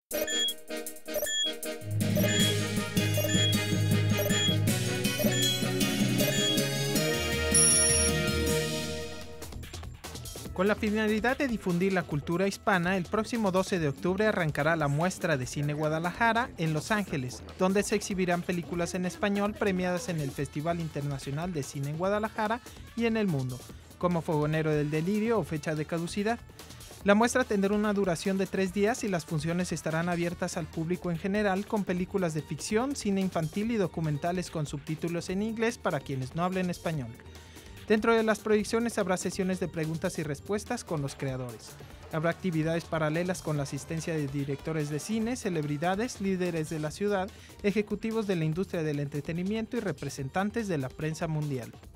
Con la finalidad de difundir la cultura hispana, el próximo 12 de octubre arrancará la Muestra de Cine Guadalajara en Los Ángeles, donde se exhibirán películas en español premiadas en el Festival Internacional de Cine en Guadalajara y en el mundo, como Fogonero del Delirio o Fecha de Caducidad. La muestra tendrá una duración de 3 días y las funciones estarán abiertas al público en general con películas de ficción, cine infantil y documentales con subtítulos en inglés para quienes no hablen español. Dentro de las proyecciones habrá sesiones de preguntas y respuestas con los creadores. Habrá actividades paralelas con la asistencia de directores de cine, celebridades, líderes de la ciudad, ejecutivos de la industria del entretenimiento y representantes de la prensa mundial.